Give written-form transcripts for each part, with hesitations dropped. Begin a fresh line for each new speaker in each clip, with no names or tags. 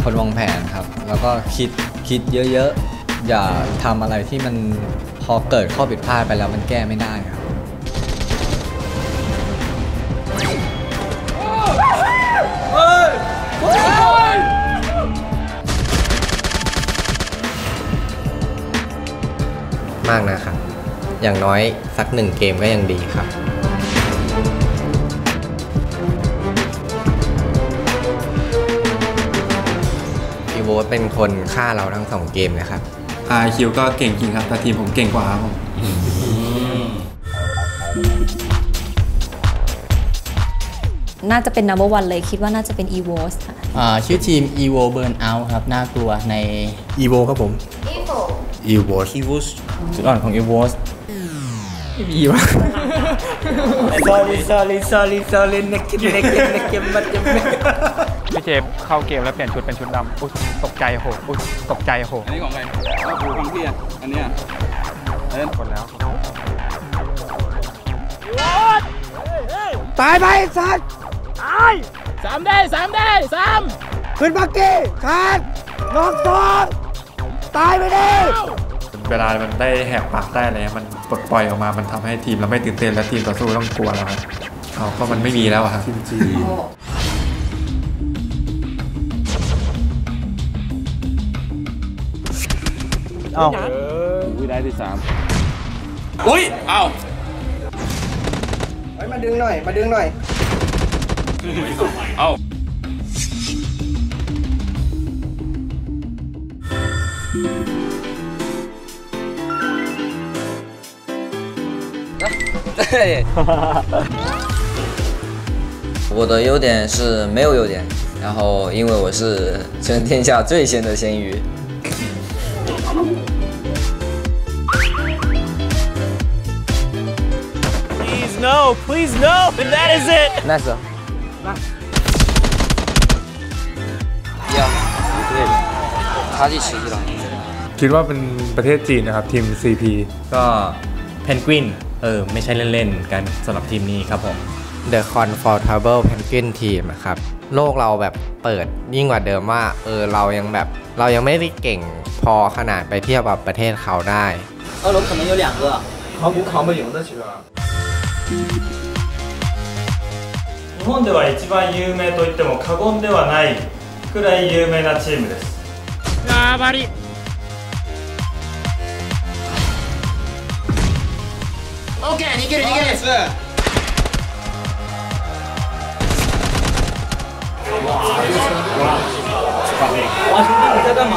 คนวางแผนครับแล้วก็คิดเยอะๆอย่าทำอะไรที่มันพอเกิดข้อผิดพลาดไปแล้วมันแก้ไม่ได้ครับ
มากนะครับอย่างน้อยสัก1 เกมก็ยังดีครับอีโวเป็นคนฆ่าเราทั้ง2 เกมนะครับ
คิวก็เก่งจริงครับแต่ทีมผมเก่งกว่าครับผม
น่าจะเป็น number 1เลยคิดว่าน่าจะเป็น EVOS ค่ะ
ชื่อทีม EVO Burnout ครับน่ากลัวใน
EVO ครับผม EVOS
จุดอ่อนของ EVOS
ไม่มีวะ sorry นักเกมมันจะไม่
พี่เจฟเข้าเกมแล้วเปลี่ยนชุดเป็นชุดดำอุ๊ยตกใจโหอุ๊ยตกใจโห
อันนี้ของใครของพี่อ่ะอันนี้
คนแล้ว
ตายไปสัตว์ตาย3 ได้ขึ้นบักกี้ขาดนอก2ตายไปดิ
เวลามันได้แหกปากได้อะไรมันปลดปล่อยออกมามันทำให้ทีมเราไม่ตื่นเต้นและทีมต่อสู้ต้องกลัวแล้วครับก็มันไม่มีแล้วครับได้ที่3อุ้ย
มาดึงหน่อย
对，我的优点是没有优点，然后因为我是全天下最闲的咸鱼。
Please no, and that is it.
Nice. 差距持续了。
คิดว่าเป็นประเทศจีนนะครับทีม CP
ก็เพนกวินไม่ใช่เล่นๆกันสำหรับทีมนี้ครับผม
The Comfortable Penguin Team นะครับโลกเราแบบเปิดยิ่งกว่าเดิมว่าเรายังไม่ได้เก่งพอขนาดไปเทียบกับประเทศเขาได้
龙可能有2个
考古考不赢的其实
日本では一番有名と言っても過言ではないくらい有名なチームです
やばりOK 逃げる
哇兄弟你在干嘛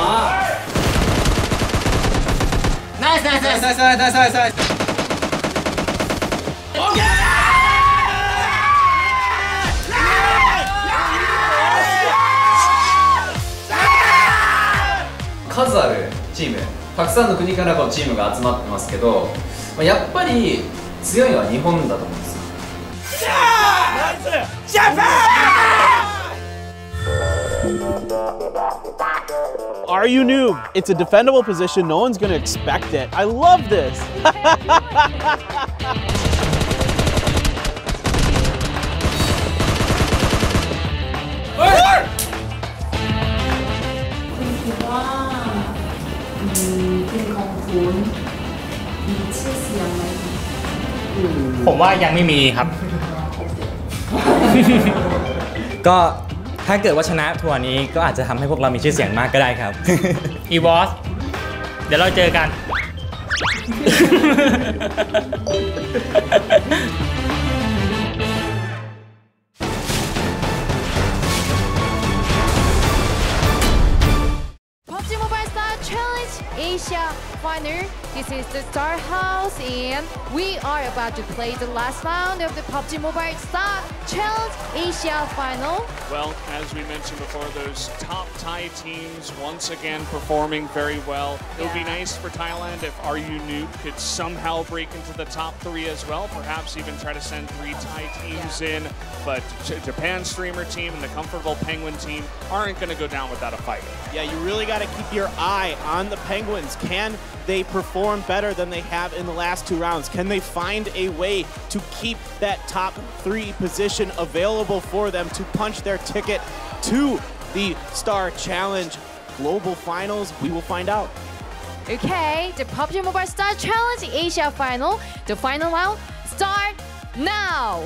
Nice OK
数あるチームたくさんの国からこのチームが集まってますけどやっぱり強いのは日本だと思うんですよ。
Are you noob? It's a defendable position. No one's going to expect it. I love this.
ผมว่ายังไม่มีครับ ก็ถ้าเกิดว่าชนะทัวร์นี้ก็อาจจะทำให้พวกเรามีชื่อเสียงมากก็ได้ครับ EVOS เดี๋ยวเราเจอกัน
PUBG Mobile Star Challenge Asia Final. This is the Star House, and we are about to play the last round of the PUBG Mobile Star Challenge Asia Final.
Well, as we mentioned before, those top Thai teams once again performing very well. It would be nice for Thailand if RU Noob could somehow break into the top 3 as well, perhaps even try to send 3 Thai teams in. But Japan Streamer team and the Comfortable Penguin team aren't going to go down without a fight.
Yeah, you really got to keep your eye on the Penguins. Can they perform better than they have in the last 2 rounds? Can they find a way to keep that top 3 position available for them to punch their ticket to the Star Challenge Global Finals? We will find out.
Okay, the PUBG Mobile Star Challenge Asia Final. The final round start now.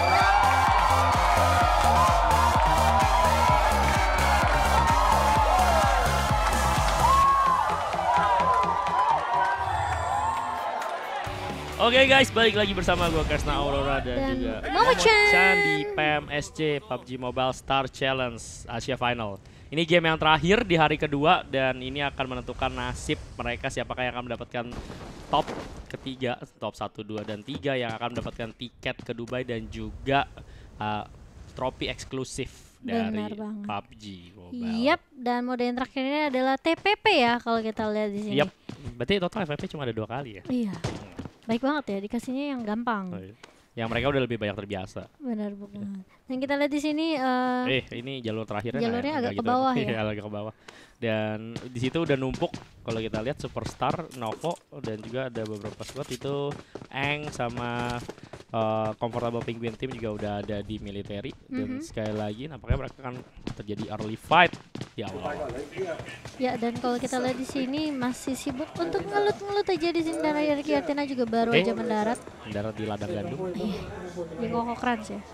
Oke guys, balik lagi bersama gue Kresna Aurora dan juga Momo-chan di PMSC PUBG Mobile Star Challenge Asia Final. Ini game yang terakhir di hari kedua dan ini akan menentukan nasib mereka siapakah yang akan mendapatkan top ketiga, top 1, 2, dan 3 yang akan mendapatkan tiket ke Dubai dan juga trofi eksklusif dari PUBG Mobile.
Yap, dan mode yang terakhir ini adalah TPP ya kalau kita lihat di sini.
Yap, berarti total FPP cuma ada 2 kali ya?
Iya. Baik banget ya, dikasihnya yang gampang.
Yang mereka udah lebih banyak terbiasa.
Benar banget. Dan kita lihat di sini
ini jalur terakhirnya
jalurnya agak ke bawah ya.
Agak ke bawah. Dan di situ udah numpuk kalau kita lihat Superstar, Novo dan juga ada beberapa squad itu Eng sama Comfortable Penguin Team juga udah ada di military dan sekali lagi nampaknya mereka akan terjadi early fight di awal.
Ya, dan kalau kita lihat di sini masih sibuk untuk ngelut-ngelut aja di sini dan Ricky Artina juga baru aja mendarat.
Mendarat di ladang gandum.
Di Koko Crunch ya.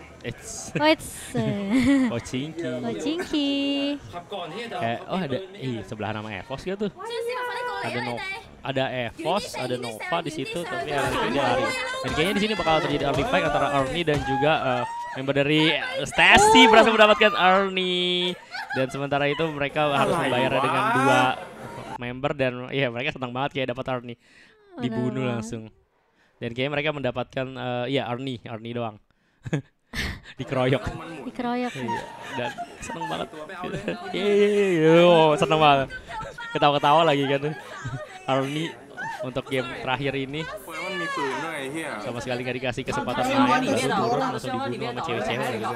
Pochinki.
Ada sebelah nama Evos gitu tuh. Ada Evos, ada Nova di situ tapi dia lari. Dan kayaknya di sini bakal terjadi early fight antara Ernie dan juga member dari Stacy berhasil mendapatkan Ernie. Dan sementara itu mereka harus membayarnya dengan 2 member dan ya mereka senang banget kayak dapat Ernie. Dibunuh langsung. Dan kayaknya mereka mendapatkan Ernie doang. Dikeroyok. Iya, dan seneng banget. Seneng banget. Ketawa-ketawa lagi kan. Arni untuk game terakhir ini sama sekali gak dikasih kesempatan main, baru turun langsung dibunuh sama cewek-cewek gitu.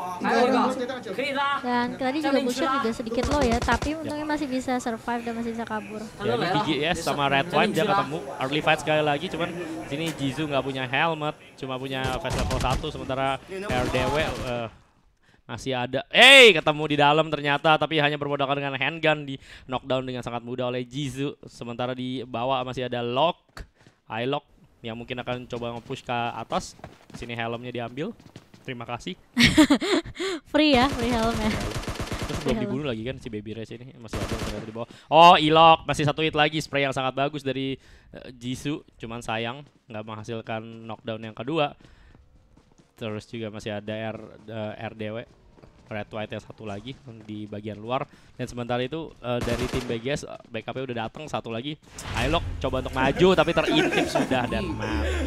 Dan tadi juga Busher juga sedikit low ya, tapi untungnya masih bisa survive dan masih bisa kabur.
Ya ini BGS sama Red White dia ketemu early fight sekali lagi, cuman sini Jisoo nggak punya helmet, cuma punya face level 1 sementara RDW masih ada. Ketemu di dalam ternyata tapi hanya bermodalkan dengan handgun, di knockdown dengan sangat mudah oleh Jisoo. Sementara di bawah masih ada iLock yang mungkin akan coba nge-push ke atas. Di sini helmnya diambil. Terima kasih.
Free helmnya.
Terus belum dibunuh lagi kan si Baby Race ini, masih ada di bawah. Oh, iLock masih 1 hit lagi, spray yang sangat bagus dari Jisoo, cuman sayang nggak menghasilkan knockdown yang kedua. Terus juga masih ada RDW Red White yang 1 lagi di bagian luar. Dan sementara itu dari tim BGS backupnya udah datang 1 lagi. iLock coba untuk maju tapi terintip sudah dan mati.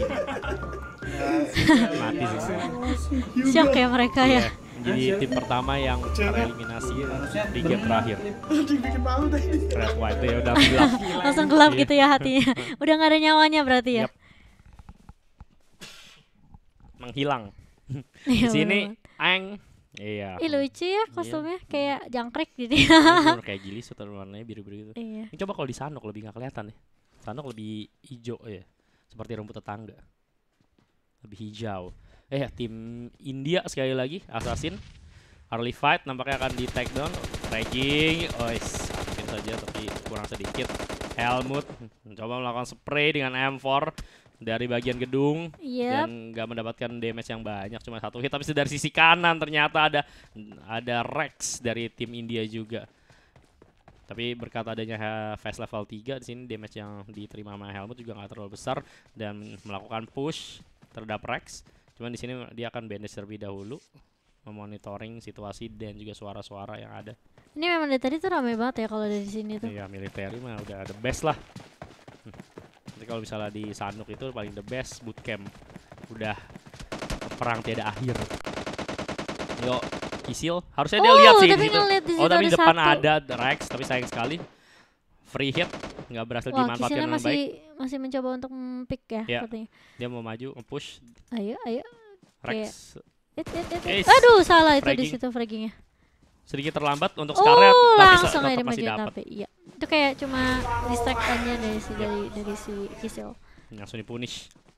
Mati sih.
Shock ya mereka ya.
Jadi tim pertama yang tereliminasi di game terakhir. Red White ya udah gelap.
Langsung gelap gitu ya hatinya. Udah gak ada nyawanya berarti ya.
Menghilang. Di sini Eng. Iya.
Lucu ya kostumnya, kayak jangkrik gitu.
Kayak Gilis atau warnanya biru-biru gitu.
Iya.
Ini coba kalau di Sanok lebih nggak kelihatan ya. Sanok lebih hijau ya, seperti rumput tetangga. Lebih hijau. Tim India sekali lagi Assassin. Early fight nampaknya akan di take down. Fragging, mungkin saja tapi kurang sedikit. Helmut mencoba melakukan spray dengan M4 dari bagian gedung dan nggak mendapatkan damage yang banyak, cuma 1 hit. Tapi dari sisi kanan ternyata ada Rex dari tim India juga. Tapi berkat adanya face level 3 di sini damage yang diterima sama Helmut juga nggak terlalu besar dan melakukan push terhadap Rex. Cuman di sini dia akan bandage terlebih dahulu, memonitoring situasi dan juga suara-suara yang ada.
Ini memang dari tadi tuh ramai banget ya kalau dari sini tuh.
Iya, military mah udah the best lah. Nanti kalau misalnya di Sanuk itu paling the best bootcamp. Udah perang tiada akhir. Yo, Kisil harusnya dia lihat sih di situ. Tapi di depan ada Rex, tapi sayang sekali free hit nggak berhasil dimanfaatkan dengan baik.
Masih mencoba untuk pick ya, sepertinya.
Dia mau maju, nge-push.
Ayo.
Rex.
Aduh, salah itu di situ fraggingnya.
Sedikit terlambat untuk Scarlet,
langsung aja maju tapi iya. Itu kayak cuma distract aja dari si Kisil.
Langsung dipunish.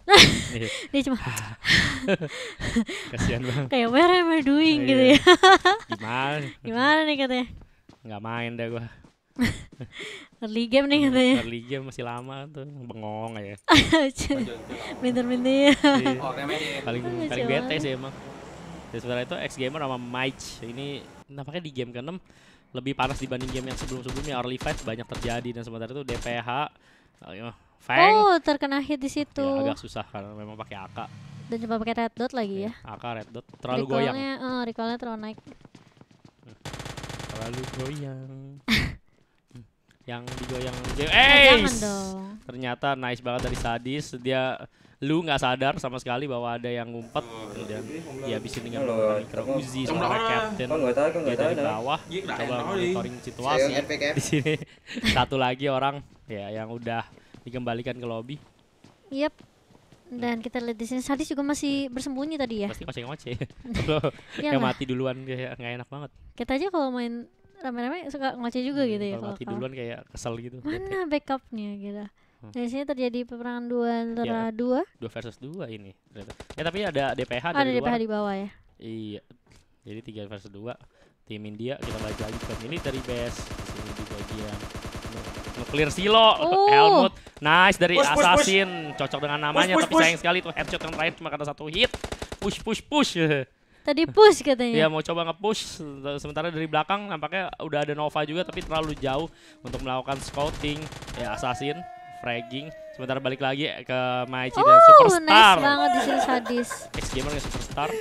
Dia cuma
Kasihan banget.
kayak where am I doing gitu ya. Gimana nih katanya?
Nggak main dah gua.
Early game nih katanya.
Early game masih lama tuh, bengong aja.
Minter-minter.
Paling bete sih emang. Dan sebenarnya itu X Gamer sama Mike ini nampaknya di game ke-6 lebih panas dibanding game yang sebelum-sebelumnya. Early fight banyak terjadi dan sementara itu DPH Fang.
Oh, terkena hit di situ.
Ya, agak susah karena memang pakai AK.
Dan coba pakai red dot lagi ya.
AK red dot terlalu goyang.
Recoilnya terlalu naik.
Terlalu goyang. Yang digoyang
jangan dong.
Ternyata nice banget dari Sadis. Dia nggak sadar sama sekali bahwa ada yang ngumpet dan dihabisin dengan menggunakan micro Uzi sama Captain. Dia dari bawah coba monitoring situasi. Di sini satu lagi orang ya yang udah dikembalikan ke lobby.
Yep. Dan kita lihat di sini Sadis juga masih bersembunyi tadi ya.
Pasti ngoceh-ngoceh. Yang mati duluan kayak nggak enak banget.
Kita aja kalau main rame-rame suka ngoceh juga gitu ya.
Kalau mati duluan kayak kesel gitu.
Mana backupnya gitu. Di sini terjadi peperangan antara dua
versus 2 ini. Ya tapi ada DPH
ada
dari
DPH
luar.
di bawah ya.
Iya. Jadi 3 versus 2. Tim India kita balik lagi ke military base. Di sini di bagian nge-clear silo. Helmut nice dari Assassin. Cocok dengan namanya tapi sayang sekali tuh headshot yang terakhir cuma karena 1 hit. Push.
Tadi push katanya.
Dia mau coba nge-push, sementara dari belakang nampaknya udah ada Nova juga tapi terlalu jauh untuk melakukan scouting. Ya Assassin fragging, sementara balik lagi ke Maichi dan Superstar.
Nice banget di sini Sadis.
X Gamer ke Superstar.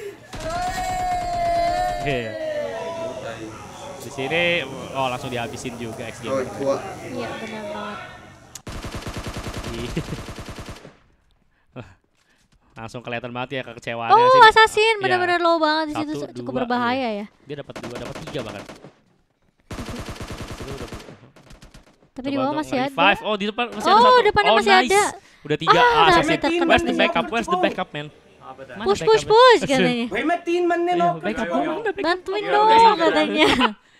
Di sini langsung dihabisin juga X Gamer.
Iya benar banget.
Langsung kelihatan banget ya kekecewaannya.
Assassin benar-benar low banget di situ, cukup berbahaya ya.
Dia dapat 2, dapat 3 bahkan.
Tapi di bawah masih ada.
Oh, di depan masih ada satu.
Depannya masih ada.
Udah 3 Assassin. Where's the backup? Where's the backup, man?
Push katanya. Bantuin dong katanya.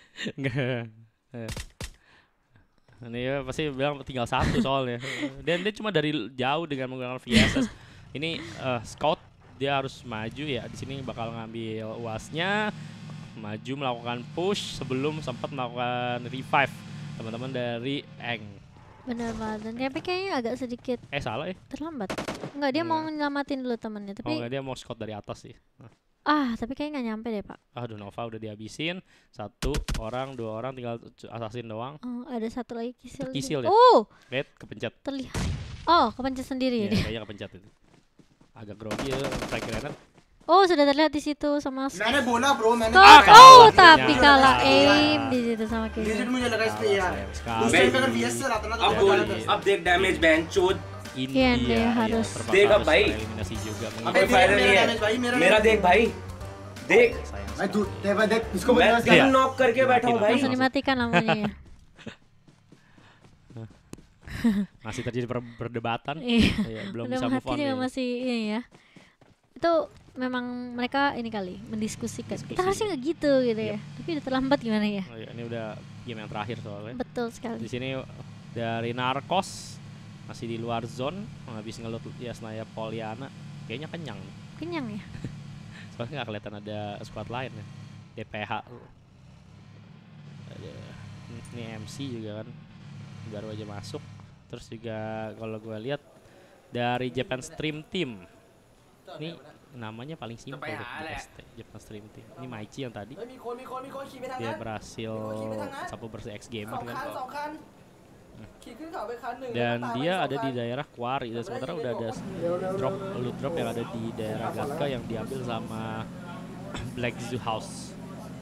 Ini ya pasti bilang tinggal 1 soalnya. Dan dia cuma dari jauh dengan menggunakan VSS. Ini scout dia harus maju ya. Di sini bakal ngambil UAS-nya, maju melakukan push sebelum sempat melakukan revive teman-teman dari Eng.
Benar banget. Dan tapi kayaknya agak sedikit
salah ya?
Terlambat. Enggak, dia mau nyelamatin dulu temannya, tapi
enggak, dia mau scout dari atas sih.
Tapi kayaknya nggak nyampe deh, Pak.
Aduh, Nova udah dihabisin. 1 orang, 2 orang, tinggal Assassin doang.
Ada 1 lagi
Kisil ya? Lihat, kepencet.
Terlihat. Kepencet sendiri ya dia.
Kayaknya kepencet itu. Agak grogi ya, frag granat.
Sudah terlihat di situ sama
Mana bola bro, mana.
Tapi kalah aim di situ sama Kisil.
Legit मुझे लगा इस पे यार उस टाइम पे अगर VS से आता ना तो
अब देख डैमेज बेंचोद
India harus
देख अब भाई
eliminasi juga.
अब कोई फायदा नहीं है मेरा देख भाई देख
भाई तू देख इसको
मैं नॉक करके बैठा हूं भाई
langsung dimatikan lampunya ya.
Masih terjadi perdebatan. Belum bisa move on
juga masih ini ya. Itu memang mereka ini kali mendiskusikan. Kita harusnya nggak gitu ya. Tapi udah terlambat gimana ya?
Ini udah game yang terakhir soalnya.
Betul sekali.
Di sini dari Narcos masih di luar zone, habis ngelut ya Snaya Poliana. Kayaknya kenyang.
Kenyang ya?
Soalnya nggak kelihatan ada squad lain ya. DPH. Ini MC juga kan baru aja masuk. Terus juga kalau gue lihat dari Japan Stream Team, ini namanya paling simpel deh, Japan Stream Team. Ini Maichi yang tadi dia berhasil sapu bersih X Gamer kan. Dan dia ada di daerah Quarry dan sementara udah ada loot drop yang ada di daerah Gatka yang diambil sama Black Zoo House.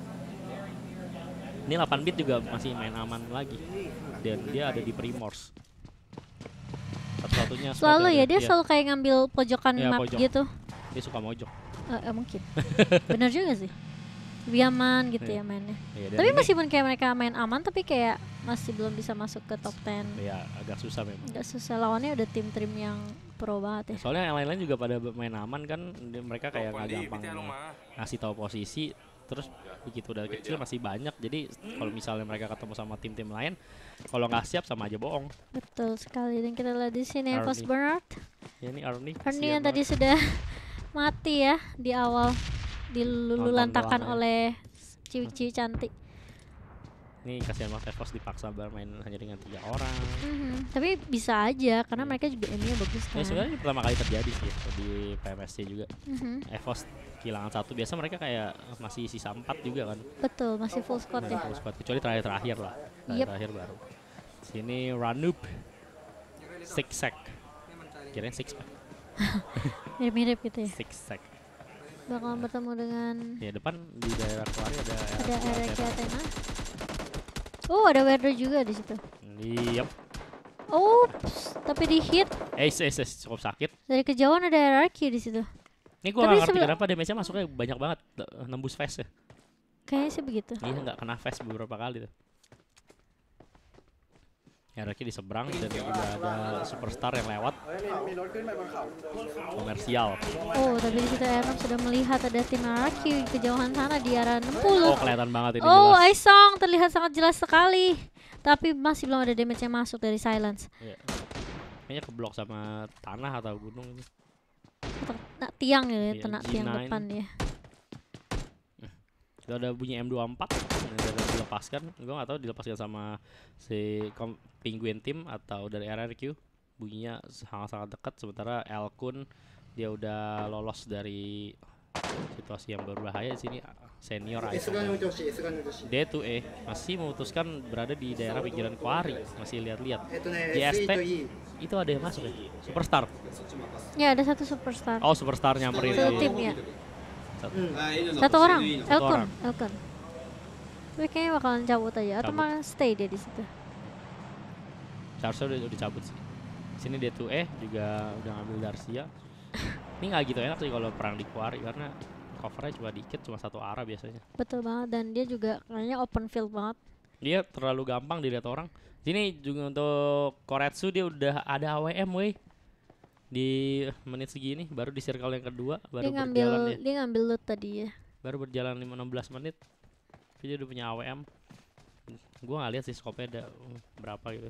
Ini 8 bit juga masih main aman lagi dan dia ada di Primors. Satu-satunya
selalu ya dia selalu kayak ngambil pojokan map pojok. Gitu.
Dia suka mojok.
Mungkin. Bener juga sih. Lebih aman gitu ya mainnya. Tapi meskipun kayak mereka main aman tapi kayak masih belum bisa masuk ke top 10.
Iya, agak susah memang.
Agak susah, lawannya udah tim-tim yang pro banget ya.
Soalnya yang lain-lain juga pada main aman kan, mereka kayak nggak gampang ngasih tahu posisi. Terus begitu udah kecil masih banyak. Jadi kalau misalnya mereka ketemu sama tim-tim lain, kalau nggak siap sama aja bohong.
Betul sekali. Dan kita lihat di sini Evos
Arnie.
Bernard.
Ya ini Arnie.
Arnie yang tadi sudah mati ya di awal, dilululantakan
doang ya.
oleh ciwi-ciwi cantik.
Ini kasihan banget Evos dipaksa bermain hanya dengan 3 orang.
Tapi bisa aja karena mereka juga aimnya bagus kan.
Ya sebenarnya ini pertama kali terjadi sih di PMSC juga. Evos kehilangan 1, biasa mereka kayak masih sisa 4 juga kan.
Betul, masih full squad ya.
Full squad kecuali terakhir lah. Terakhir baru. Sini Ranup, Six Sack. Kirain Six Pack.
Mirip-mirip gitu ya.
Six Sack.
Bakalan bertemu dengan
Ya depan di daerah Kuari ada
Ereki Athena. Oh, ada Werder juga di situ.
Yep.
Oops, tapi di hit.
Cukup sakit.
Dari kejauhan ada hierarchy di situ.
Ini gua nggak ngerti kenapa damage-nya masuknya banyak banget, nembus face ya.
Kayaknya sih begitu.
Iya nggak kena face beberapa kali tuh. Hierarchy di seberang dan juga ada superstar yang lewat. Komersial.
Oh, tapi di situ Ernom sudah melihat ada tim hierarchy di kejauhan sana di arah 60.
Oh, kelihatan banget ini
Oh,
jelas.
Aisong terlihat sangat jelas sekali. Tapi masih belum ada damage yang masuk dari Silence.
Iya. Kayaknya keblok sama tanah atau gunung.
Nah, tiang ya,
Iya,
kena tiang
G9.
depan ya.
Itu ada bunyi M24 dan dilepaskan. Gue gak tahu dilepaskan sama si Penguin Team atau dari RRQ. Bunyinya sangat-sangat dekat. Sementara Elkun dia udah lolos dari situasi yang berbahaya di sini. Senior D2E masih memutuskan berada di daerah pinggiran Kuari. Masih lihat-lihat. JST itu ada yang masuk ya? Superstar.
Ya, ada satu superstar.
Oh, superstar nyamperin.
Satu tim ya. Satu orang, Elkun. Tapi kayaknya bakalan cabut aja atau malah stay dia di situ.
Seharusnya udah cabut sih. Sini D2E juga udah ngambil Darcia. Ini nggak gitu enak sih kalau perang di Kuari karena covernya cuma dikit, cuma satu arah biasanya.
Betul banget, dan dia juga kayaknya open field banget.
Dia terlalu gampang dilihat orang. Sini juga untuk Koretsu dia udah ada AWM weh. Di menit segini baru di circle yang kedua baru berjalan ya.
Dia ngambil loot tadi ya.
Baru berjalan 16 menit. Dia udah punya AWM. Gua nggak lihat sih scope-nya ada berapa gitu.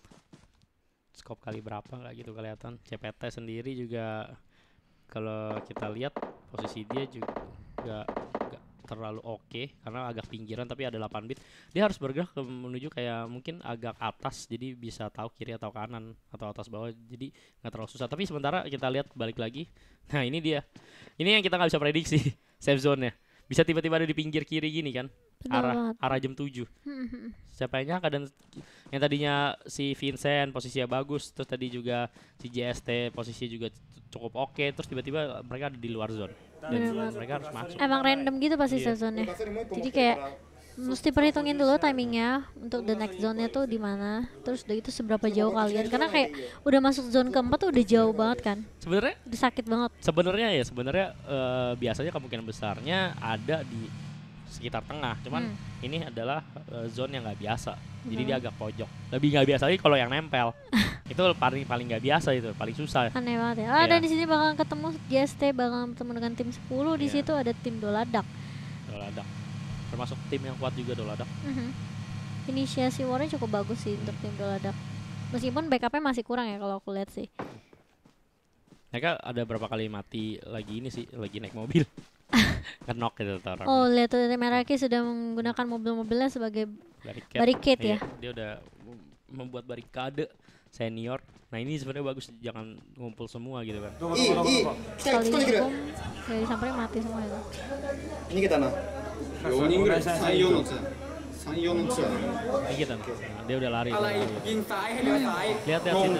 Scope kali berapa nggak gitu kelihatan. CPT sendiri juga kalau kita lihat posisi dia juga nggak terlalu oke karena agak pinggiran tapi ada 8 bit. Dia harus bergerak menuju kayak mungkin agak atas jadi bisa tahu kiri atau kanan atau atas bawah jadi nggak terlalu susah. Tapi sementara kita lihat balik lagi. Nah ini dia. Ini yang kita nggak bisa prediksi safe zone-nya. Bisa tiba-tiba ada di pinggir kiri gini kan. Arah jam 7. Siapa yang nyangka, dan yang tadinya si Vincent posisinya bagus, terus tadi juga si JST posisinya juga cukup oke, terus tiba-tiba mereka ada di luar zone dan mereka harus masuk.
Emang random gitu pasti safe zone-nya. Jadi kayak mesti perhitungin dulu timingnya untuk the next zone-nya tuh di mana, terus udah itu seberapa jauh kalian, karena kayak udah masuk zone keempat tuh udah jauh banget kan.
Sebenarnya
udah sakit banget.
Sebenarnya biasanya kemungkinan besarnya ada di sekitar tengah, cuman ini adalah zone yang nggak biasa, jadi dia agak pojok. Lebih nggak biasa lagi kalau yang nempel. Itu paling nggak biasa, itu paling susah.
Aneh banget ya. Dan di sini bakalan ketemu JST, bakalan ketemu dengan tim 10. Di situ ada tim Doladak.
Termasuk tim yang kuat juga Doladak.
Inisiasi warnya cukup bagus sih untuk tim Doladak. Meskipun backupnya masih kurang ya kalau aku lihat sih.
Mereka ada berapa kali mati lagi ini sih, lagi naik mobil. Nge-knock gitu orang.
Oh, lihat tuh tim Meraki sudah menggunakan mobil-mobilnya sebagai barricade ya.
Dia udah membuat barikade senior. Nah ini sebenarnya bagus, jangan ngumpul semua gitu kan.
Sekali hukum kayak disamperin mati semua itu.
Ini kita nah. 4人ぐらい3-4のツアー
Ini kita nah. Dia udah lari. Lihat sini.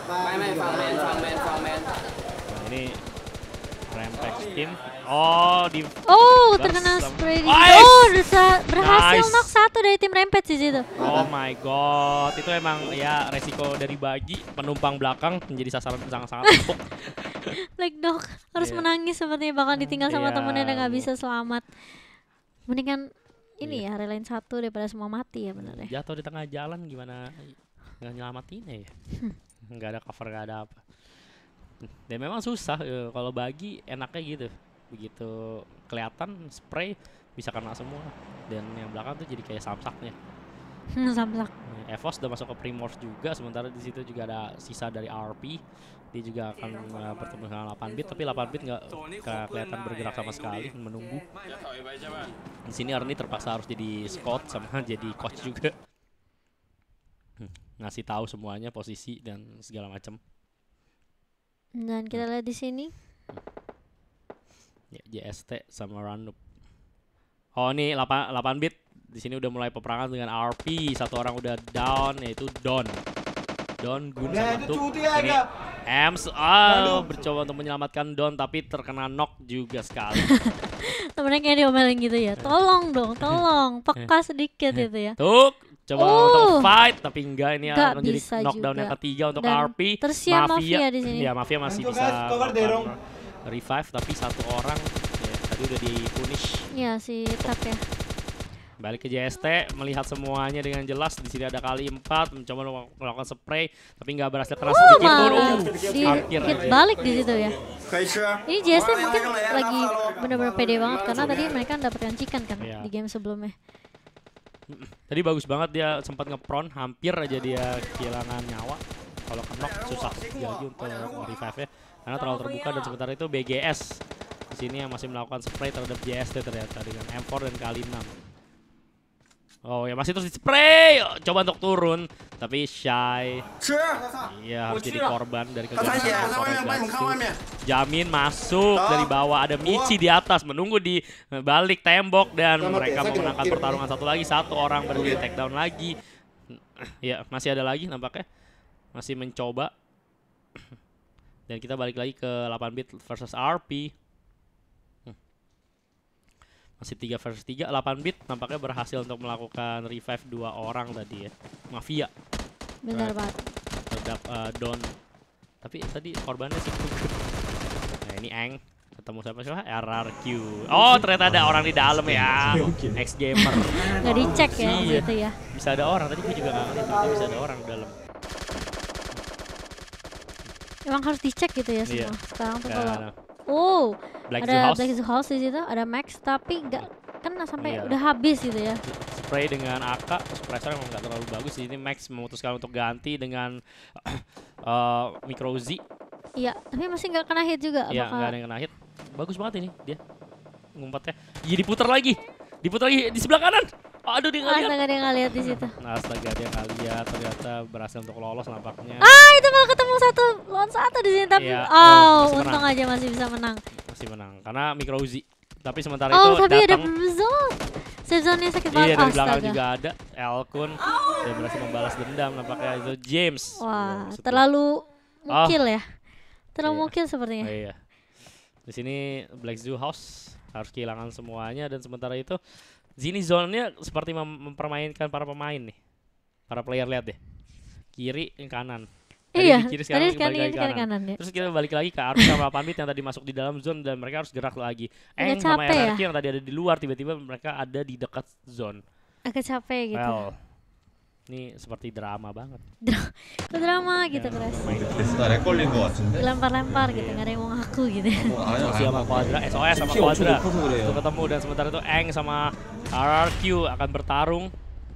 Nah, ini Rampage team.
Terkena spray. Berhasil knock satu dari tim Rampage di situ.
Oh my god, itu emang ya resiko dari bagi penumpang belakang menjadi sasaran sangat-sangat empuk.
Black Dog harus menangis sepertinya, bakal ditinggal sama temennya dan nggak bisa selamat. Mendingan ini ya relain satu daripada semua mati ya benar ya.
Jatuh di tengah jalan gimana nggak nyelamatinnya ya? Nggak ada cover, nggak ada apa. Dan memang susah kalau bagi enaknya gitu. begitu kelihatan spray bisa kena semua, dan yang belakang tuh jadi kayak samsaknya.
Samsak.
EVOS udah masuk ke Primorse juga, sementara di situ juga ada sisa dari RP. Dia juga akan bertemu dengan 8-bit, tapi 8-bit nggak kelihatan bergerak sama sekali, menunggu. Di sini Arni terpaksa harus jadi scout sama jadi coach juga. Ngasih tahu semuanya posisi dan segala macam.
Dan kita lihat di sini.
Ya, JST sama Ranup. Oh, ini 8-bit. Di sini udah mulai peperangan dengan RP. Satu orang udah down, yaitu Don. Don Gun sama Tuk. Ini Ems bercoba untuk menyelamatkan Don, tapi terkena knock juga sekali.
Temennya kayak diomelin gitu ya. Tolong dong, tolong. Peka sedikit itu ya.
Tuk coba untuk fight, tapi enggak, ini akan menjadi knockdown yang ketiga untuk
Dan
RP.
Tersiam Mafia di sini.
Ya, Mafia masih bisa revive, tapi satu orang ya, tadi udah di punish.
Iya, si Tak ya.
Balik ke JST, melihat semuanya dengan jelas. Di sini ada kali 4 mencoba melakukan spray, tapi nggak berhasil kena sedikit pun.
Di hit balik di situ ya. Ini JST mungkin lagi benar-benar pede banget karena tadi mereka mendapatkan chicken kan di game sebelumnya.
Tadi bagus banget, dia sempat ngepron, hampir aja dia kehilangan nyawa. Kalau knock susah lagi untuk revive-nya karena terlalu terbuka, dan sementara itu BGS di sini yang masih melakukan spray terhadap JST ternyata dengan M4 dan kali 6. Oh ya, masih terus di spray, coba untuk turun, tapi Shy, iya harus jadi korban dari kegagalan. Jamin masuk dari bawah, ada Michi di atas menunggu di balik tembok, dan mereka memenangkan pertarungan satu lagi. Satu orang berdiri take down lagi. Ya, masih ada lagi nampaknya, masih mencoba. Dan kita balik lagi ke 8-bit versus RP. Masih 3 versus 3, 8-bit nampaknya berhasil untuk melakukan revive 2 orang tadi ya. Mafia.
Benar banget.
Terhadap Don. Tapi tadi korbannya sih. Nah, ini Eng ketemu siapa? RRQ. Oh, ternyata ada orang di dalam ya. Ex-gamer.
Nggak dicek ya
iya.
gitu ya.
Bisa ada orang, tadi gue juga nggak ngerti, ternyata bisa ada orang di dalam.
Emang harus dicek gitu ya semua.
Iya.
Sekarang tuh kalau ada
Black
Zoo House di situ, ada Max, tapi nggak kena sampai
Iya.
udah habis gitu ya.
Spray dengan AK, suppressor emang nggak terlalu bagus. Ini Max memutuskan untuk ganti dengan Micro Z.
Iya, tapi masih nggak kena hit juga.
Iya, nggak ada yang kena hit. Bagus banget ini dia ngumpetnya. Iya, diputar lagi di sebelah kanan. Aduh, dia nggak lihat.
Astaga, dia nggak lihat di situ.
Astaga, dia nggak lihat. Ternyata berhasil untuk lolos nampaknya.
Itu malah ketemu 1 lawan 1 di sini, tapi
iya.
Untung
menang.
aja masih bisa menang.
Masih menang karena Micro Z. Tapi sementara
itu
tapi
datang. Ada zone-nya sakit banget.
Iya, dari belakang juga ada Elkun. Dia berhasil membalas dendam nampaknya itu James.
Wah, terlalu mukil ya. Terlalu mukil sepertinya.
Iya. Di sini Black Zoo House harus kehilangan semuanya, dan sementara itu sini zone-nya seperti mempermainkan para pemain nih. Para player, lihat deh. Kiri, kanan.
Iya,
kiri sekarang
tadi
balik lagi kanan.
Ya.
Terus kita balik lagi ke Arus sama 8-bit yang tadi masuk di dalam zone, dan mereka harus gerak lagi. Eng sama RRQ yang tadi ada di luar, tiba-tiba mereka ada di dekat zone.
Agak capek gitu.
Well, ini seperti drama banget.
Drama gitu, keras. Lempar-lempar gitu, nggak ada yang mau ngaku gitu.
Masih sama Quadra, SOS sama Quadra itu ketemu, dan sementara itu Eng sama RRQ akan bertarung.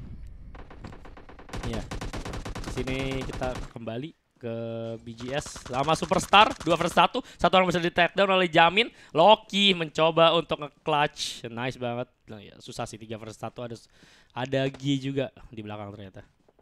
Iya. Di sini kita kembali ke BGS sama Superstar 2 versus 1. Satu orang bisa di take down oleh Jamin. Loki mencoba untuk nge-clutch. Nice banget. Nah, ya, susah sih 3 versus 1. Ada G juga di belakang ternyata.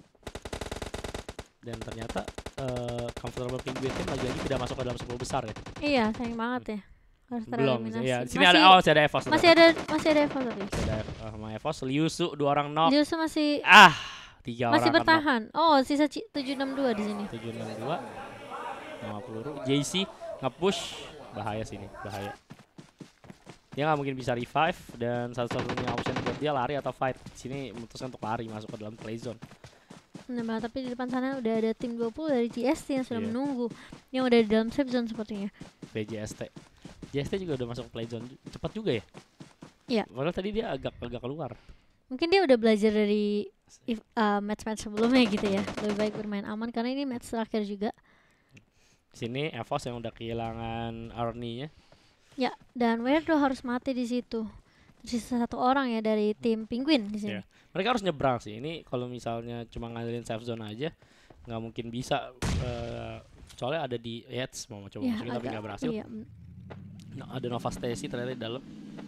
Dan ternyata Comfortable Penguin Team lagi-lagi tidak masuk ke dalam 10 besar ya.
Iya, sayang banget ya. Harus tereliminasi.
Iya, di sini masih ada EVOS.
Masih ada EVOS tapi.
Ada sama EVOS, Liusu 2 orang knock.
Liusu masih
3
masih
orang
bertahan. Oh, sisa 762 di sini.
762. 5 peluru. JC nge-push, bahaya sini, bahaya. Dia nggak mungkin bisa revive, dan satu-satunya option buat dia lari atau fight. Di sini memutuskan untuk lari masuk ke dalam play zone.
Nah, tapi di depan sana udah ada tim 20 dari GST yang sudah menunggu, yang udah di dalam safe zone sepertinya.
JST juga udah masuk play zone cepat juga ya.
Iya.
Padahal tadi dia agak keluar.
Mungkin dia udah belajar dari match-match sebelumnya gitu ya. Lebih baik bermain aman karena ini match terakhir juga.
Sini EVOS yang udah kehilangan Arnie-nya.
Ya, dan Weirdo harus mati di situ. Tersisa 1 orang ya dari tim Penguin di sini.
Yeah. Mereka harus nyebrang sih. Ini kalau misalnya cuma ngandelin safe zone aja, nggak mungkin bisa. Soalnya ada di Yates mau coba masukin tapi nggak berhasil.
Iya.
Nah, ada Nova Stacy ternyata di dalam.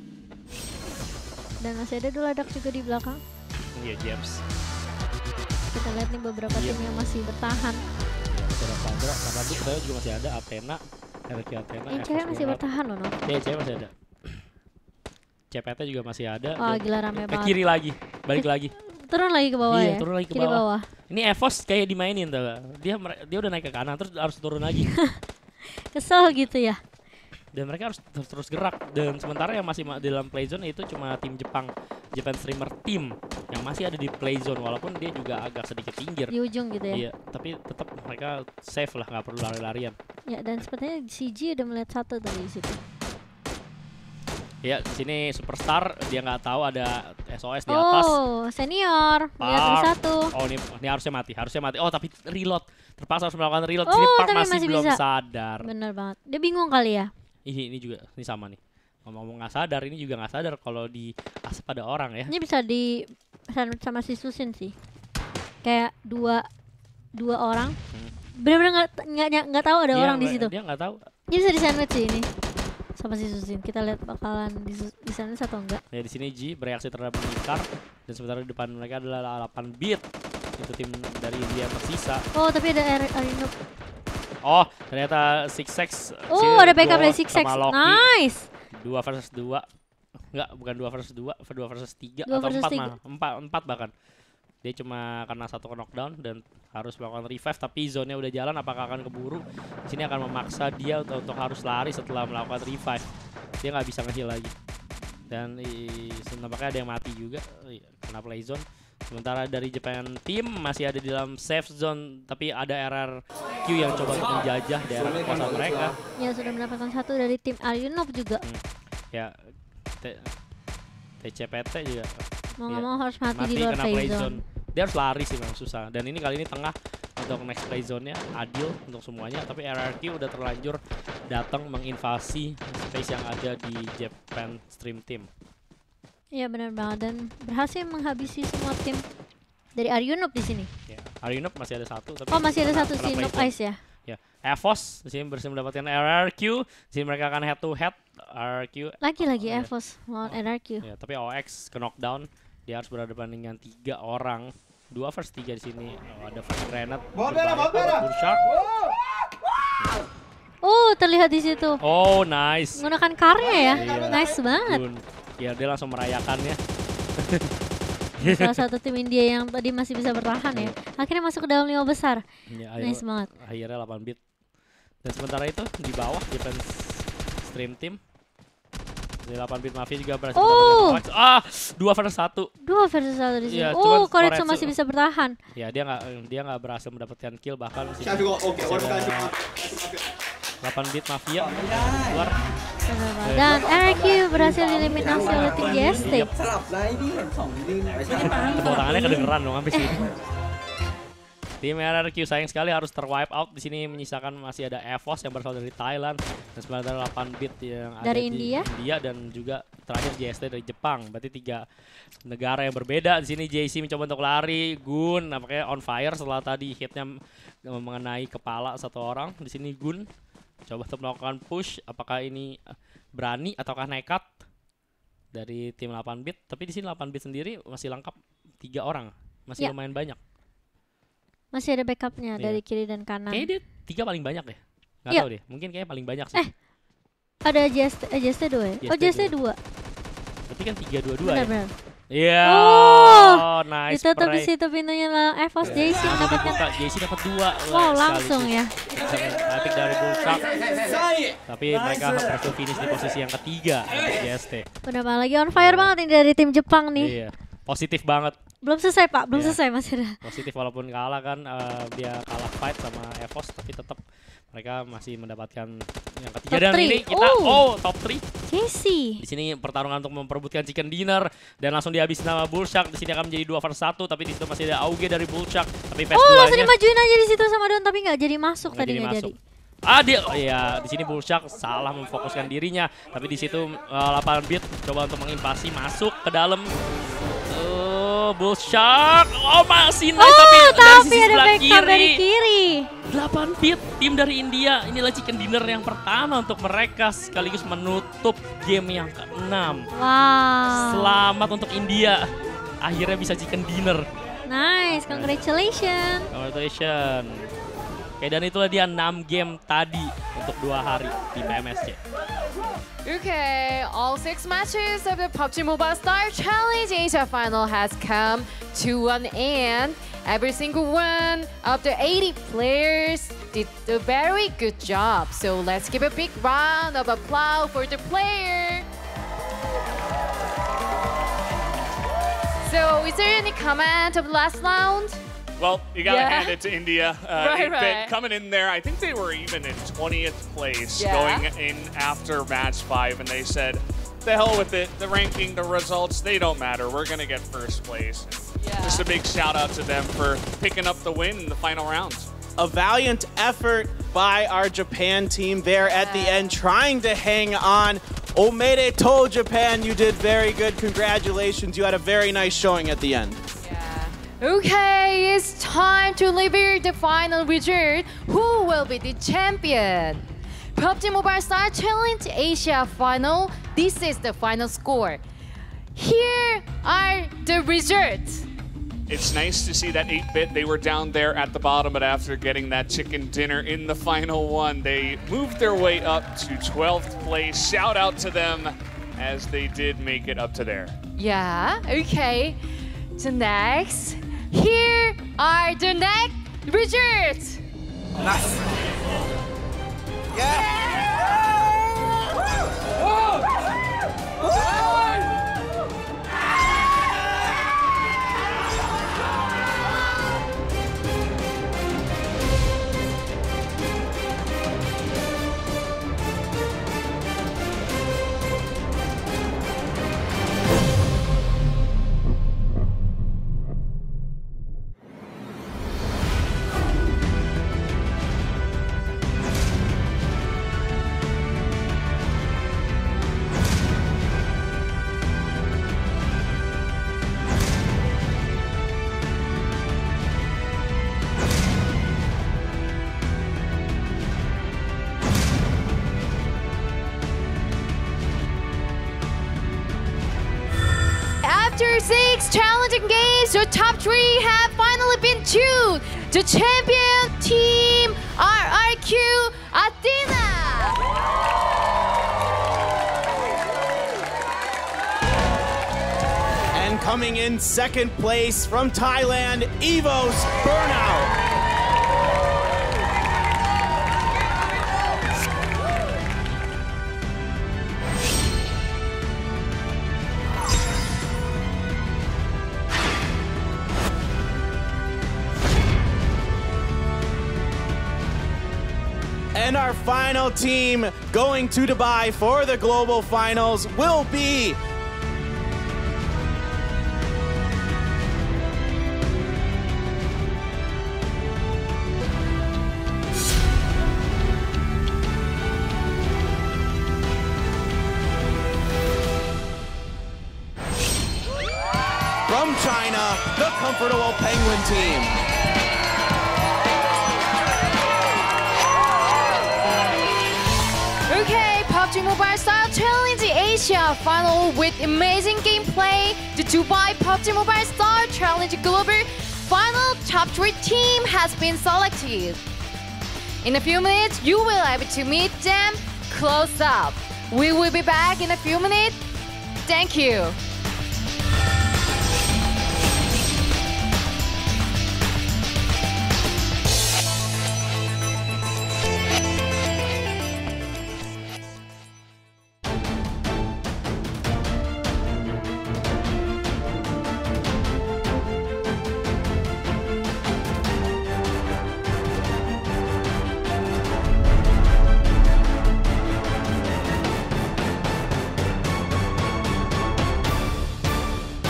Dan masih ada Duladak juga di belakang.
Iya, James.
Kita lihat nih beberapa tim yang masih bertahan.
Ya, masih ada Sandra, sama kita juga masih ada Athena, RQ Athena.
Yang cewek masih bertahan loh, no?
Iya, cewek masih ada. CPT juga masih ada.
Oh, gila rame
ke
banget.
kiri lagi, balik lagi.
Turun lagi ke bawah
iya,
ya?
Turun lagi ke
kiri
bawah. Ini Evos kayak dimainin tuh. Dia udah naik ke kanan terus harus turun lagi.
Kesel gitu ya.
Dan mereka harus terus gerak. Dan sementara yang masih di dalam playzone itu cuma tim Jepang, Japan Streamer Team yang masih ada di playzone walaupun dia juga agak sedikit pinggir.
Di ujung gitu ya.
Iya, tapi tetap mereka safe lah, nggak perlu lari-larian.
Ya, dan sepertinya CG udah melihat satu dari situ.
Ya, di sini Superstar dia nggak tahu ada SOS di atas.
Oh, senior. Lihat dari satu.
Oh, ini harusnya mati. Oh, tapi reload. Terpaksa harus melakukan reload.
Oh,
Sini Park
tapi
masih belum
bisa.
sadar.
Bener banget. Dia bingung kali ya.
Ini juga, ini sama nih. Ngomong nggak sadar, ini juga nggak sadar kalau di asap ada orang ya.
Ini bisa di sama si Susin sih. Kayak dua orang. Bener-bener nggak tahu ada orang di situ.
Dia nggak tahu.
Dia bisa di sandwich sih ini. Sama si Susin. Kita lihat bakalan di sandwich atau enggak.
Ya di sini G bereaksi terhadap Nikar dan sementara di depan mereka adalah 8 bit. Itu tim dari India yang tersisa.
Oh, tapi ada Arinuk.
Oh, ternyata Six-X.
Oh, ada backup dari Six-X. Nice.
2 versus 2. Enggak, bukan 2 versus 2, 2 versus 3
2
atau
versus
4
3.
mah. 4 bahkan. Dia cuma karena satu knockdown dan harus melakukan revive tapi zone-nya udah jalan, apakah akan keburu? Di sini akan memaksa dia untuk harus lari setelah melakukan revive. Dia nggak bisa nge-heal lagi. Dan nampaknya ada yang mati juga kena play zone. Sementara dari Japan Team masih ada di dalam safe zone, tapi ada RRQ yang coba untuk menjajah daerah kekuasaan mereka.
Ya, sudah mendapatkan satu dari tim Arinov juga.
Ya, TCPT juga.
Mau nggak mau harus mati di luar play zone.
Dia harus lari sih, memang susah. Dan ini kali ini tengah untuk next play zone-nya adil untuk semuanya, tapi RRQ udah terlanjur datang menginvasi space yang ada di Japan Stream Team.
Iya benar banget, dan berhasil menghabisi semua tim dari Arinov di sini.
Ya, Arinov masih ada satu. Tapi
masih ada satu si Noob Ice ya.
Ya, Evos di sini berhasil mendapatkan RRQ. Di sini mereka akan head to head. RRQ.
Lagi-lagi Evos lawan RRQ.
Ya, tapi OX ke knockdown. Dia harus berhadapan dengan 3 orang. 2 versus 3 di sini. Oh, ada Flash Granite. Bullshark.
Oh, terlihat di situ.
Oh, nice.
Menggunakan karya ya.
Iya.
Nice banget.
Ya, dia langsung merayakannya.
Salah satu tim India yang tadi masih bisa bertahan ya. Akhirnya masuk ke dalam 5 besar.
Ya,
nice banget.
Akhirnya 8 bit. Dan sementara itu di bawah Japan Stream Team. Di 8 bit Mafia juga berhasil mendapatkan 2 versus 1.
2 versus 1 di sini.
Ya,
oh, Koretsu masih bisa bertahan.
Ya, dia nggak berhasil mendapatkan kill, bahkan di sini 8 bit Mafia keluar.
Dan RRQ berhasil dieliminasi oleh tim GST.
Tepuk tangannya kedengeran dong habis ini. Tim RRQ sayang sekali harus terwipe out. Di sini menyisakan masih ada Evos yang berasal dari Thailand dan sebenarnya 8 bit yang ada
dari
di India dan juga terakhir GST dari Jepang. Berarti 3 negara yang berbeda. Di sini JC mencoba untuk lari, Gun nampaknya on fire setelah tadi hitnya mengenai kepala satu orang. Di sini Gun coba untuk melakukan push, apakah ini berani ataukah nekat dari tim 8 bit? Tapi di sini 8 bit sendiri masih lengkap 3 orang, masih lumayan banyak.
Masih ada backupnya dari kiri dan kanan.
Kayaknya dia 3 paling banyak deh. Nggak tahu deh, mungkin kayaknya paling banyak sih.
Ada JST 2 ya? Oh, JST 2.
Berarti kan 3-2-2 ya?
Benar.
Iya.
Oh,
nice.
Ditutup di situ pintunya lah. Evos JC mendapatkan.
JC dapat 2.
Wow, langsung ya.
Epic dari Bullshark. Tapi mereka berhasil finish di posisi yang ketiga JST.
Benar banget, lagi on fire banget ini dari tim Jepang nih.
Iya. Positif banget.
Belum selesai Pak, belum selesai masih ada.
Positif walaupun kalah kan, dia kalah fight sama Evos, tapi tetap mereka masih mendapatkan yang ketiga. Dan ini kita top 3.
JC.
Di sini pertarungan untuk memperebutkan chicken dinner dan langsung dihabisin sama Bullshark. Di sini akan menjadi 2 versus 1, tapi di situ masih ada Auge dari Bullshark. Tapi
langsung dimajuin aja di situ sama Don, tapi nggak jadi masuk tadi nggak jadi.
Ya di sini Bullshark salah memfokuskan dirinya, tapi di situ 8-bit coba untuk menginvasi masuk ke dalam. Bullshark, masih nice tapi dari sisi sebelah kiri. 8-bit tim dari India, inilah chicken dinner yang pertama untuk mereka sekaligus menutup game yang ke-6.
Wow.
Selamat untuk India, akhirnya bisa chicken dinner.
Nice, congratulations.
Congratulations. Oke, dan itulah dia 6 game tadi untuk 2 hari di PMSC.
Okay, all 6 matches of the PUBG Mobile Star Challenge Asia Final has come to an end. Every single one of the 80 players did a very good job. So let's give a big round of applause for the player. So is there any comment of the last round?
Well, you got to hand it to India.
Right.
Coming in there, I think they were even in 20th place going in after match 5, and they said, the hell with it, the ranking, the results, they don't matter. We're going to get first place. Just a big shout out to them for picking up the win in the final rounds.
A valiant effort by our Japan team there at the end, trying to hang on. Omedetou, Japan, you did very good. Congratulations. You had a very nice showing at the end.
Okay, it's time to reveal the final result. Who will be the champion? PUBG Mobile Star Challenge Asia Final. This is the final score. Here are the results.
It's nice to see that 8-bit, they were down there at the bottom, but after getting that chicken dinner in the final one, they moved their way up to 12th place. Shout out to them as they did make it up to there.
Yeah, okay. So next, here are the next results.
Nice.
After 6 challenging games, the top 3 have finally been chosen. The champion team RRQ Athena.
And coming in second place from Thailand, Evos Burnout. And our final team going to Dubai for the global finals will be from China, the Comfortable Penguin team.
Okay, PUBG Mobile Style Challenge Asia Final with amazing gameplay. The Dubai PUBG Mobile Star Challenge Global Final top 3 team has been selected. In a few minutes, you will be able to meet them close up. We will be back in a few minutes. Thank you.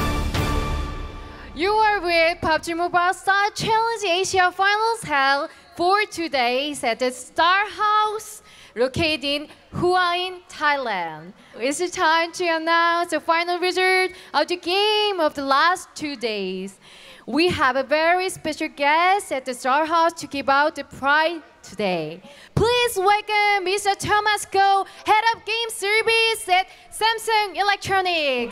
You are with PUBG Mobile Star Challenge Asia Finals held for 2 days at the Star House located in Hua Hin, Thailand. It's time to announce the final result of the game of the last 2 days. We have a very special guest at the Star House to give out the prize today. Please welcome Mr. Thomas Go, Head of Game Service at Samsung Electronics.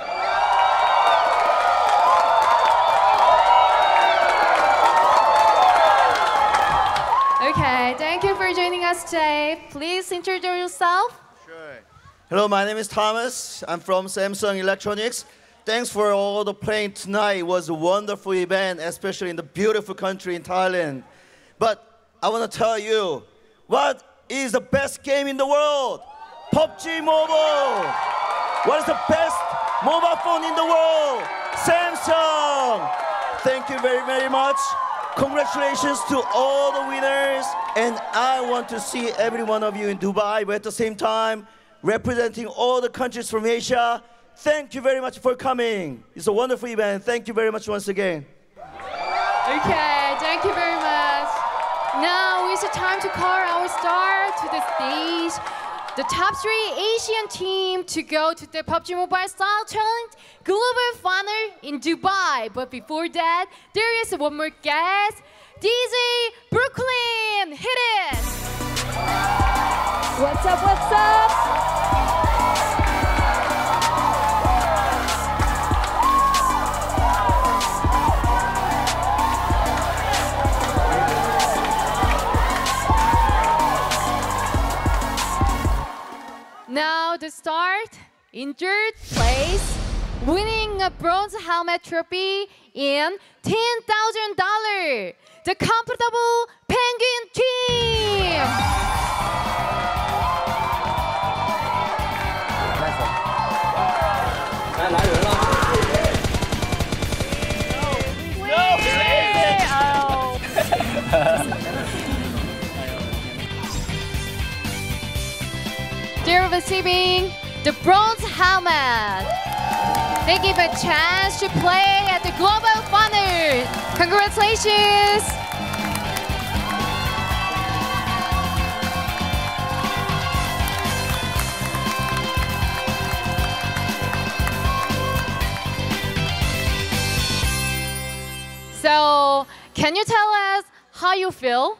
Okay, thank you for joining us today. Please introduce yourself.
Hello, my name is Thomas. I'm from Samsung Electronics. Thanks for all the playing tonight. It was a wonderful event, especially in the beautiful country in Thailand. But I want to tell you, what is the best game in the world? PUBG Mobile. What is the best mobile phone in the world? Samsung. Thank you very, very much. Congratulations to all the winners. And I want to see every one of you in Dubai, but at the same time, representing all the countries from Asia. Thank you very much for coming. It's a wonderful event. Thank you very much once again.
Okay, thank you very much. Now it's the time to call our star to the stage. The top 3 Asian team to go to the PUBG Mobile Style Challenge Global Final in Dubai. But before that, there is one more guest. DJ Brooklyn, hit it!
What's up, what's up?
Now the start, in 3rd place, winning a bronze helmet trophy and $10,000, the Comfortable Penguin team. They're receiving the bronze helmet. They give a chance to play at the Global Final. Congratulations! So, can you tell us how you feel?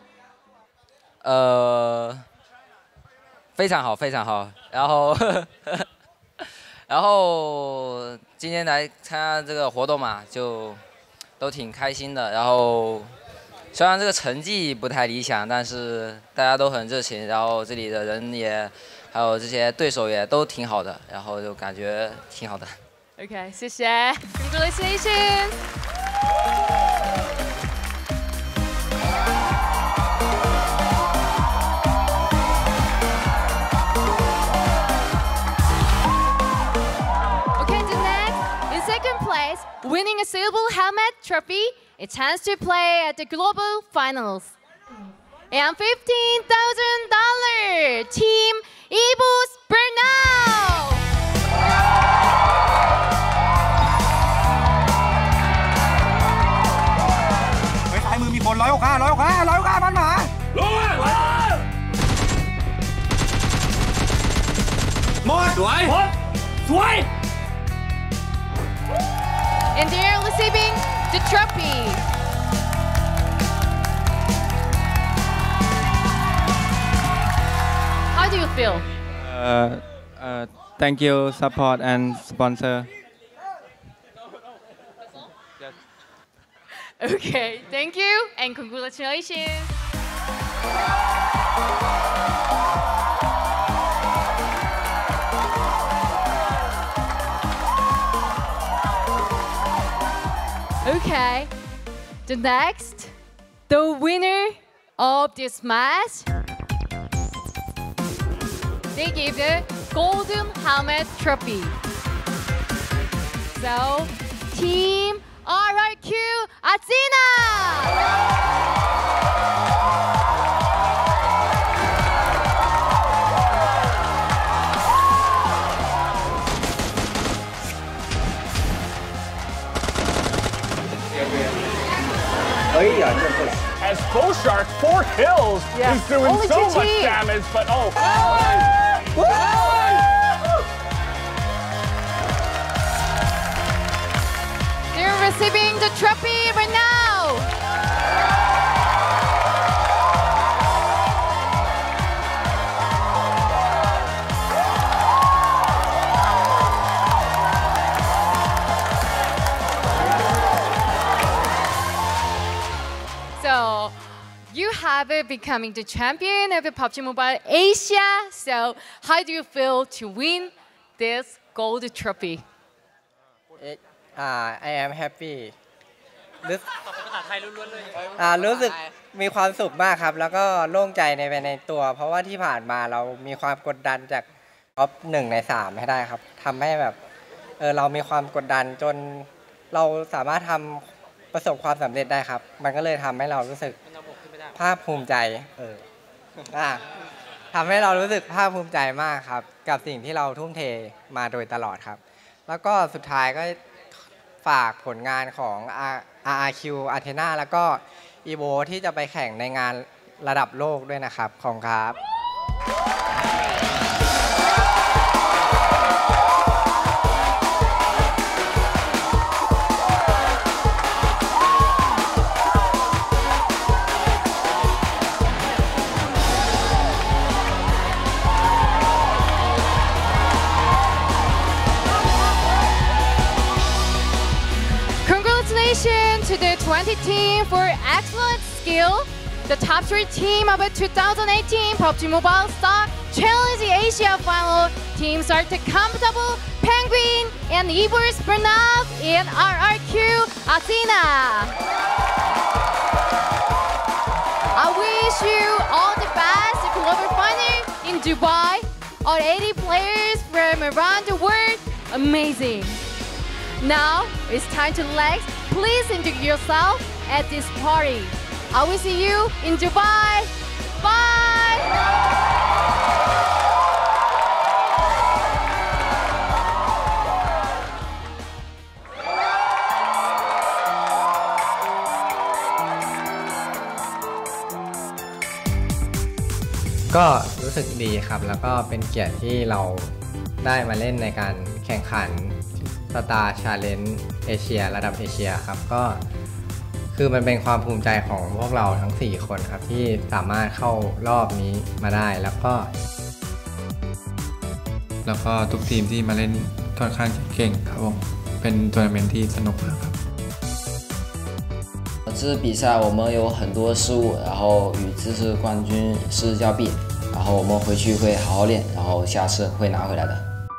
非常好，非常好。然后，然后今天来参加这个活动嘛，就都挺开心的。然后虽然这个成绩不太理想，但是大家都很热情，然后这里的人也，还有这些对手也都挺好的，然后就感觉挺好的。
Okay, 谢谢。Congratulations. Winning a silver helmet trophy, a chance to play at the global finals. And $15,000, Team EVOS Burnout!
เฮ้ยซ้ายมือมีคน165มันหมารู้หมดสวยสวย
And they're receiving the trophy. How do you feel?
Thank you, support and sponsor.
Okay, thank you and congratulations. Okay, the next, the winner of this match, they give the golden helmet trophy. So, Team RRQ Athena!
as Boshark 4 kills is doing
Only
so
GG.
much damage, but
They're receiving the trophy right now. So you have becoming the champion of the PUBG Mobile Asia. So how do you feel to win this gold trophy?
I am happy รู้สึกมีความสุขมากครับแล้วก็โล่งใจในตัวเพราะว่าที่ผ่านมาเรามีความกดดันจากท็อป1 ใน 3ให้ได้ครับทำให้แบบเรามีความกดดันจนเราสามารถทำประสบความสำเร็จได้ครับมันก็เลยทำให้เรารู้สึกภาคภูมิใจทำให้เรารู้สึกภาคภูมิใจมากครับกับสิ่งที่เราทุ่มเทมาโดยตลอดครับแล้วก็สุดท้ายก็ฝากผลงานของ RRQ Athena แล้วก็ EVO ที่จะไปแข่งในงานระดับโลกด้วยนะครับขอบคุณครับ
Congratulations to the 20 team for excellent skill. The top 3 team of the 2018 PUBG Mobile Star Challenge Asia Final teams are the Comfortable Penguin and Evers Pranav and RRQ Athena. I wish you all the best global final in Dubai. All 80 players from around the world, amazing. Now it's time to relax. Please enjoy yourself at this party. I will see you in Dubai. Bye.
ก็รู้สึกดีครับแล้วก็เป็นเกียรติที่เราได้มาเล่นในการแข่งขัน Star Challenge เอเชียระดับเอเชียครับก็คือมันเป็นความภูมิใจของพวกเราทั้ง4คนครับที่สามารถเข้ารอบนี้มาได้แล้วก็
ทุกทีมที่มาเล่นค่อนข้างจะเก่งครับผมเป็นทัวร์นาเมนต์ที่สนุกมากครับ
这次比赛我们有很多失误，然后与这次冠军失之交臂，然后我们回去会好好练，然后下次会拿回来的。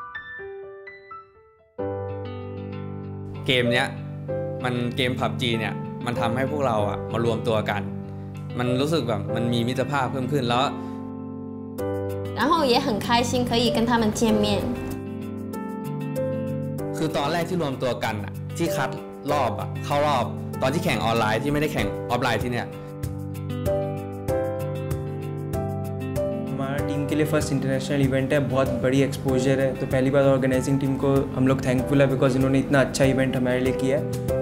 เกมเนี้ยมันเกม PUBG เนี่ยมันทำให้พวกเราอะมารวมตัวกันมันรู้สึกแบบมันมีมิตรภาพเพิ่มขึ้นแล้ว
然后也很开心可以跟他们见面
คือตอนแรกที่รวมตัวกันอะที่คัดรอบอะเข้ารอบตอนที่แข่งออนไลน์ที่ไม่ได้แข่งออฟไลน์ที่เนี่ย
हमारा टीम के लिए first international event है बहुत बड़ी एक्सपोजर है तो पहली बार organising team को हम लोग थैंकफुल है बिकॉज इन्होंने इतना अच्छा इवेंट हमारे लिए किया है